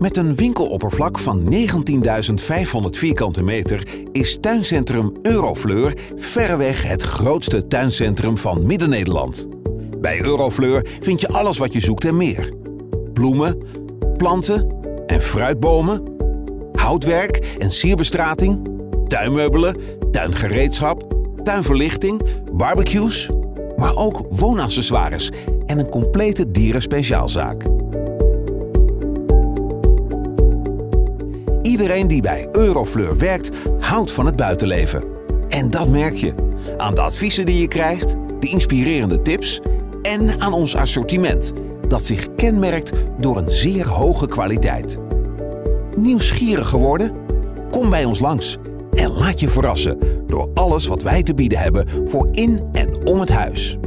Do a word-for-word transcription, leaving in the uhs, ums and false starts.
Met een winkeloppervlak van negentienduizend vijfhonderd vierkante meter is tuincentrum Eurofleur verreweg het grootste tuincentrum van Midden-Nederland. Bij Eurofleur vind je alles wat je zoekt en meer. Bloemen, planten en fruitbomen, houtwerk en sierbestrating, tuinmeubelen, tuingereedschap, tuinverlichting, barbecues, maar ook woonaccessoires en een complete dierenspeciaalzaak. Iedereen die bij Eurofleur werkt, houdt van het buitenleven. En dat merk je aan de adviezen die je krijgt, de inspirerende tips en aan ons assortiment, dat zich kenmerkt door een zeer hoge kwaliteit. Nieuwsgierig geworden? Kom bij ons langs en laat je verrassen door alles wat wij te bieden hebben voor in en om het huis.